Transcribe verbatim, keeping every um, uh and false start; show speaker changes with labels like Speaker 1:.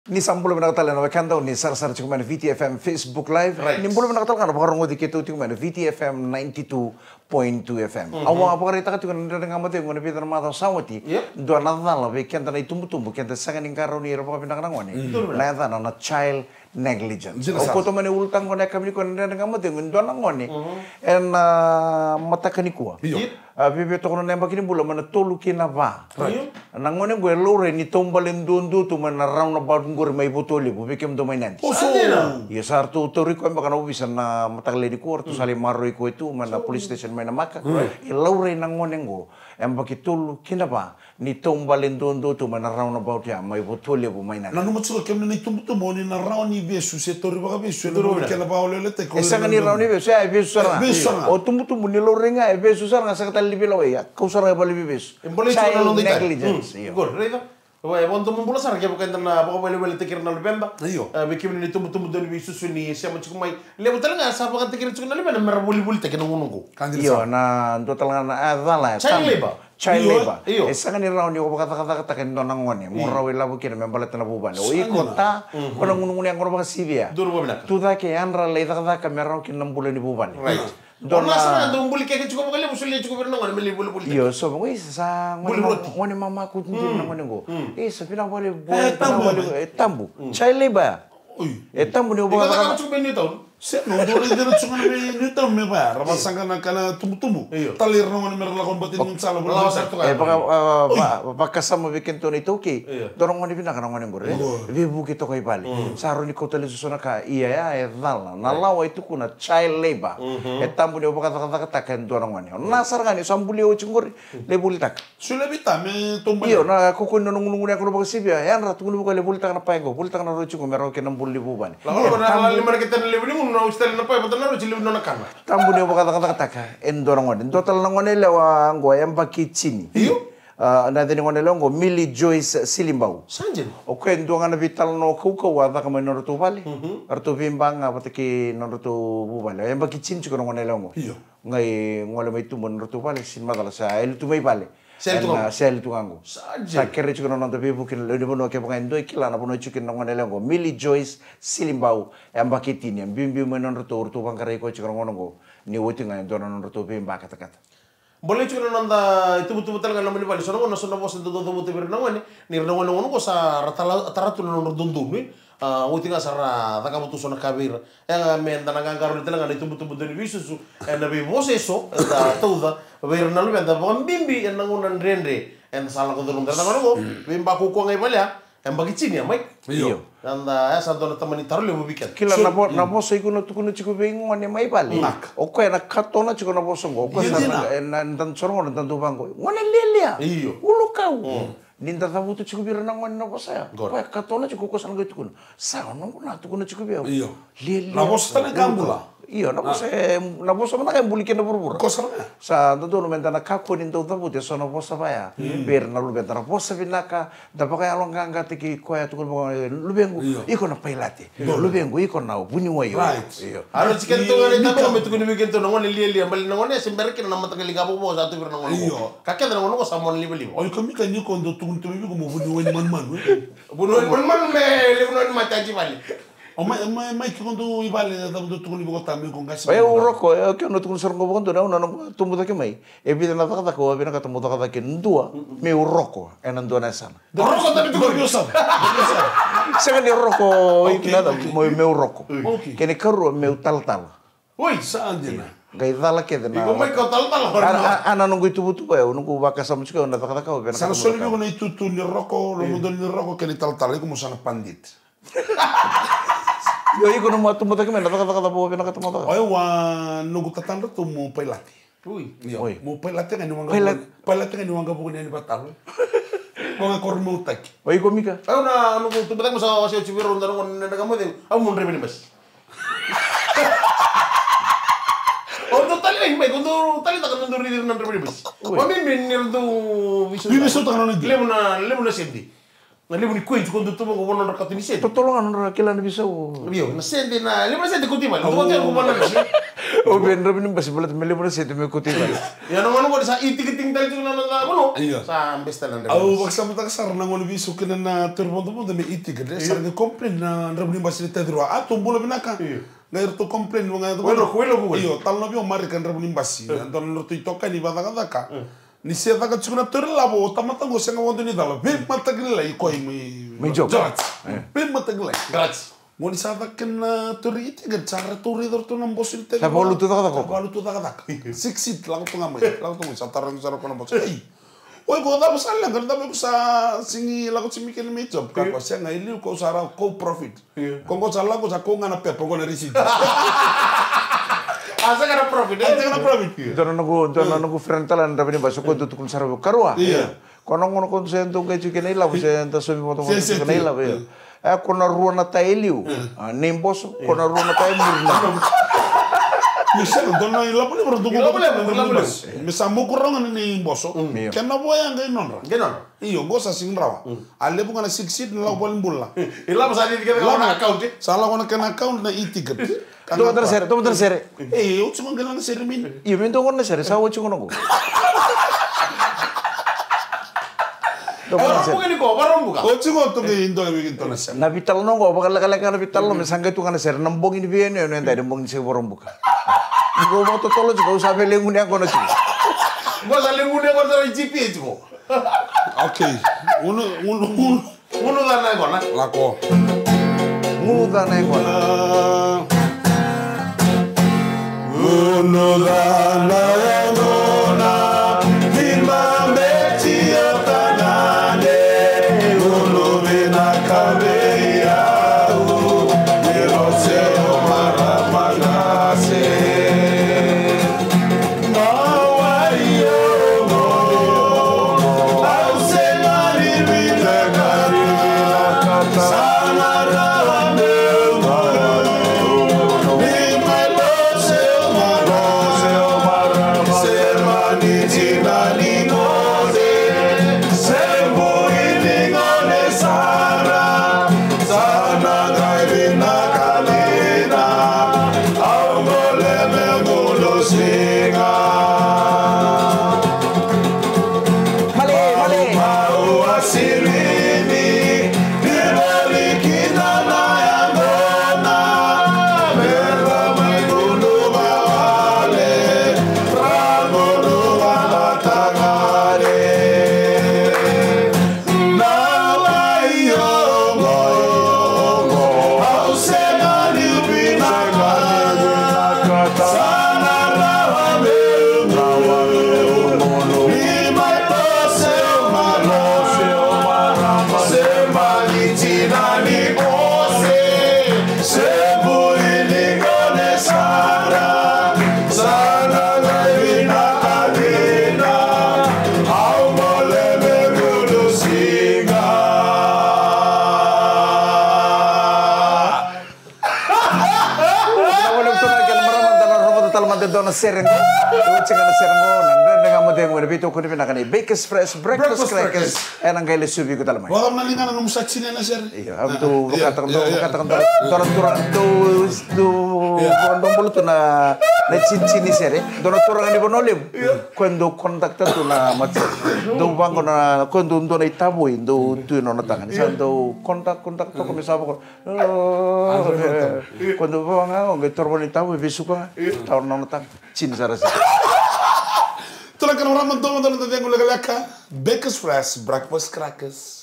Speaker 1: Ni sampul menakal na wakanda ni sar sar cukup mana V T F M Facebook Live.
Speaker 2: Right.
Speaker 1: Ni bulu menakal kan apa orang ngodi kita tu mana V T F M ninety-two point two F M. Awak apa kereta tu kan dengan mati ngoni pitan mata sawati. Dua nada lah, weekend na itu tumbuh weekend sangat ingkar ni apa pindah kenang ngoni. Nada na child negligence. Aku tu mana ultang ngoni kami ni kan dengan mati ngoni dua ngoni. En mata kanikua. Bibi tu kono nembak ini bulu mana tolu kina ba. Nangone gue lore ni tombalin dundu tu mana round about gue mai botoli bu bikin do mai nanti.
Speaker 2: Oh,
Speaker 1: ya sar tu tu riko emang kana bisa na matakle di kuar tu sali maru iko itu mana police station mana maka. Ya lore nangone ngo emang tolu kina ba ni tombalin dundu tu mana round about ya mai botoli bu mai nanti.
Speaker 3: Nanu matsuka kemne ni tumbu tumbu ni na round ni besu se tori baka besu ni kela ba ole lete ko.
Speaker 1: Esa ni round ni besu ya besu sara. O tumbu tumbu ni lore nga besu sara nga sakata libi lawa ya. Kau sara bali bibis. Child negligence.
Speaker 2: Gor, reda. Wah, bon tumbu pula sara kaya bukan tanah pokok bali bali tekir nalu bemba.
Speaker 3: Iyo.
Speaker 2: Bikin ni tumbu tumbu dari bisu suni siapa cukup mai. Lepas tu lah siapa kan tekir cukup nalu bemba merah buli buli tekir nunggu.
Speaker 1: Iyo, na total na ada lah.
Speaker 2: Child labor.
Speaker 1: Child labor.
Speaker 2: Iyo.
Speaker 1: Esa kan ni round ni ko kata kata kata kan donang ngone. Mora wela bukir membalat na buban. O ikota kono ngunung yang kono baka sibia.
Speaker 2: Duru benak.
Speaker 1: Tu da ke anra le da kata kamera ki enam bulan di buban.
Speaker 2: Right. Dona sana dong buli kayak cukup kali musuh lihat cukup berenang beli buli buli.
Speaker 1: Iyo, so ngoi sa ngone mama ku tin ngone go. Eh, sa pina bole bole tambu. Child labor. Eh tambu ni
Speaker 2: Ikaw tak cukup beni tahun.
Speaker 3: Se no dole dere chunga me ni tam me ba raba sanga na kana tumbu tumbu. Talir no ngone merla kon batin ning sala
Speaker 2: Lawa satu
Speaker 1: Eh,
Speaker 2: kan.
Speaker 1: baka baka sama bikin tu ni toki. Dorong ngone pina kana ngone gore. Vi buki to kai pali. Saro ni kota lesu sona ka iya ya e dala. Na lawa itu kuna child labor. E tambu ni baka kata kata kan dorong ngone. Nasar kan sambuli o chungor le bultak.
Speaker 3: Sule bita me tumbu.
Speaker 1: Iyo na koko no ngungu ni ako baka sibia. Yan rat ngulu baka le bultak na paego. Bultak na ro chungo mero ke nam buli buban.
Speaker 2: Lalu mana lima kita lebih ni muna ustel na pa betul na cili na kana.
Speaker 1: Tambu ni baka kata kata ka endorong ngone. Total ngone lewa ngo yamba kichini.
Speaker 2: Iyo.
Speaker 1: Na tini ngone longo Millie Joyce Silimbau.
Speaker 2: Sanjin.
Speaker 1: Oke, nduanga na vital no kuka wada kama norutu bali. Artu bimbang apa teki norutu bubali. Yang bagi cin cukup ngone longo.
Speaker 3: Iyo.
Speaker 1: Ngai ngole mai tu norutu bali sin madala sa el tu mai bali.
Speaker 2: Sel tu
Speaker 1: kangu. Sel tu kangu.
Speaker 2: Sanjin.
Speaker 1: Sa kere cukup nonton tapi bukin le bono ke bukan doi kila na bono cukup ngone longo. Millie Joyce Silimbau. Yang bagi tini yang bim bim norutu urtu bangkare ko cukup ngone go. Ni wuti ngai ndona norutu bimba kata kata.
Speaker 2: Boleh juga nanda itu betul betul kan namanya balik sono kono sono bos itu tuh betul betul nangani ni nangani nangani kok sa rata rata tuh nongor dundun nih wuti nggak sara tak kamu tuh sono kabir yang men tanah kangkar itu nangani itu betul betul bisu su en nabi bos eso tahu dah bayar nalu benda bukan bimbi yang nangunan rendre en salah kau turun terus nangani kok bimba kuku ngai balik yang bagi cini ya Mike.
Speaker 3: Iyo.
Speaker 2: Anda ya satu teman itu taruh lebih bikin.
Speaker 1: Kila na bo na boso iku no tukuno chiku bingo ne mai bali. O ko na kato na chiku na boso go. Ko sa na dan sorong na dan tubango. Ngone lelia.
Speaker 2: Iyo.
Speaker 1: Ulu kau. Ninda tabu tu chiku bira na ngone na boso ya. Ko kato na chiku ko san go tukuno. Sa no na tukuno chiku bia.
Speaker 3: Iyo.
Speaker 1: Lelia.
Speaker 3: Na boso tane kambula.
Speaker 1: Iyo na boso na boso mana kan buli kena burbur.
Speaker 3: Ko sara.
Speaker 1: Sa do no menta na kako nin do tabu te sono boso ba ya. Bir na lu benta na boso binaka. Da pa kaya long ganga tiki ko ya tukuno lu bengu. Iko na pailate. Lu bengu iko na bunyi wayo.
Speaker 3: Right.
Speaker 2: Harus chicken tuh kan itu kalau betul betul bikin tuh nongol lihat lihat balik nongolnya sembar kira nama tengah liga bobo satu kira nongol.
Speaker 3: Iyo.
Speaker 2: Kakek ada nongol sama nongol beli.
Speaker 3: Oy kami kan ni kondo tungun tungun ko mo buni wen man man.
Speaker 2: Bunuh bunuh me bunuh mata aja balik.
Speaker 3: O mai mai mai kondo ibale da do tungun ko tammi ko gas.
Speaker 1: Oye, uroko, que no tukun sarong ko bondo na una tumbu ta kemai. E bida na taka ko bina ka tumbu ta ka ke ndua, me uroko, en ndua na sana.
Speaker 2: Orang kata itu
Speaker 3: Ko yosa.
Speaker 1: Sega ni uroko, iknada mo me uroko.
Speaker 3: Okay.
Speaker 1: Kene karu me tal tal.
Speaker 2: Woi,
Speaker 3: Sandina.
Speaker 1: Gai dala ke na.
Speaker 2: Ibu mai kau tal tal orang.
Speaker 1: Ana nunggu itu butu ba, nunggu baka sam chika na taka ka bina.
Speaker 3: Sana solo ko na itutu ni roko, lo mundo ni roko ke ni tal tal ko mo sana pandit.
Speaker 1: Yo iko no mo tumbu ta kemai na taka taka bo bina ka tumbu ta.
Speaker 3: Oy wa nugu tatanda tu mo pailati.
Speaker 2: Woi.
Speaker 1: Oi.
Speaker 3: Mo pailati kan ni wanga.
Speaker 1: Pailat-
Speaker 3: Pailati kan ni wanga bu ni batal. Ko nga kor mo tak.
Speaker 1: Oye, ko mika.
Speaker 2: Aku na anu tu betul masa masih cibir ronda nongol nenda kamu deh. Aku mau rebel mas. Untuk tali lagi baik untuk tali tak akan nundur di nundur rebel mas. Kami minir tu
Speaker 3: Bibi so ta no ni.
Speaker 2: Lemuna lemuna sendi. Na limo ni coin quando tu mo vono rakato ni sente.
Speaker 1: Tutulungan orang kila na bisa.
Speaker 2: Io, na sente na, limo sente kuti ba. Tu mo te ko mana ni.
Speaker 1: O ben rabi ni basi balat mele mele sete me kuti ba.
Speaker 2: Ya no ngono ko sa iti-kiting tal tu na na ngono.
Speaker 3: Iya.
Speaker 2: Sa ambesta na.
Speaker 3: Au baksa mata kasar na ngono bisu kena na terponto ponto me iti gede sarga komplain na rabi ni basi tedro. Ah tu bolo binaka. Ngair tu komplain mo ngair tu.
Speaker 2: Bueno, kuelo ko.
Speaker 3: Iyo, tal no bio mari kan rabi ni basi. Anton no tu toka ni bada kada ka. Ni se daga tsuna terlabo tamata go senga wondo ni dala. Be mata gila i koi mi.
Speaker 1: Mi job.
Speaker 3: Be mata gila.
Speaker 2: Grazie.
Speaker 3: Ngoni sa kena turi iti gede cara turi dor tu nam bosil te.
Speaker 1: Sa bolu tu daga daga.
Speaker 3: Bolu tu daga daga. Six seat lang tu ngamai. Lang tu sa tarang sa ko na boss. Ei. Oi ko da bosa lang kan da bosa singi lago chimikel mi job ka ko senga ili ko sara ko profit. Ko ko sala ko sa ko ngana pe ko na receipt.
Speaker 2: Asa kana profit.
Speaker 3: Asa kana profit.
Speaker 1: Dono nagu dono nagu frontalan rabi ni basu ko tu kun sarabu karwa. Kono ngono kon sento ke chike nei labu sento somi moto moto chike nei labu. Eh kono ruona ta eliu. Nem boso kono ruona ta murna.
Speaker 3: Misal dona ila pun baru tuku baru misal mau kurang ni boso. Kena boya ngai non.
Speaker 2: Genon.
Speaker 3: Iyo gosa sing rawa. Ale bukan sixit nila boleh bulla.
Speaker 2: Ila masa di kita kena account.
Speaker 3: Salah kona kena account na itiket.
Speaker 1: Toma tercere, toma tercere.
Speaker 3: Eh, eu cuma kena seri min.
Speaker 1: Iyo min to kono sere sawo chungo ngo.
Speaker 2: Orang bukan ko, orang bukan.
Speaker 3: O cuma tu ke indo ke indo na seri.
Speaker 1: Na vital no ngo bakal kala kala vital no mesangga tu kana sere nambong ini bien no enda nambong se borom buka. Go moto tolo juga usah belengun yang kono sih.
Speaker 2: Gua saling ngune ko dari G P H ko.
Speaker 3: Oke. Uno uno uno
Speaker 2: Uno dana ko na.
Speaker 3: lako.
Speaker 1: Muda na ko.
Speaker 3: Uno dana gona firma beti atanane uno bena kabeya pero se mara magase mawayo au se mari vitagari sana rame ni malo se mara se mani tinani ngode se buini ngone sara sana gairina kalina au gole me gulo singa
Speaker 1: Mali, mali.
Speaker 3: mau asirini dibalikina na yangona merda mai gulo bawale pragono balatagare nawayo au semani ubinaga sana rawa
Speaker 1: Dona Serengo, Ucing na Serengo, nandun nga mo din mo nabito ko ni pinakani Baker's Fresh Breakfast Crackers, eh nang kaila subi ko talamay.
Speaker 3: Wala man lingan nung sa chine na sir.
Speaker 1: Iya, am tu katakan tu katakan tu turun turun tu tu kondom bulu tu na na cincin ni sere, dona turun ni bonolim, kondo kontakta tu na macam, do bang ko na kondo dona itabu indo tu no na tangan, sa do kontak kontak tu ko misabo ko, kondo bang ako, turun itabu bisu ko, tahun no na tang cin sarasi.
Speaker 3: Tulang kan orang mentok mentok nanti yang gula galaka Baker's Fresh Breakfast Crackers.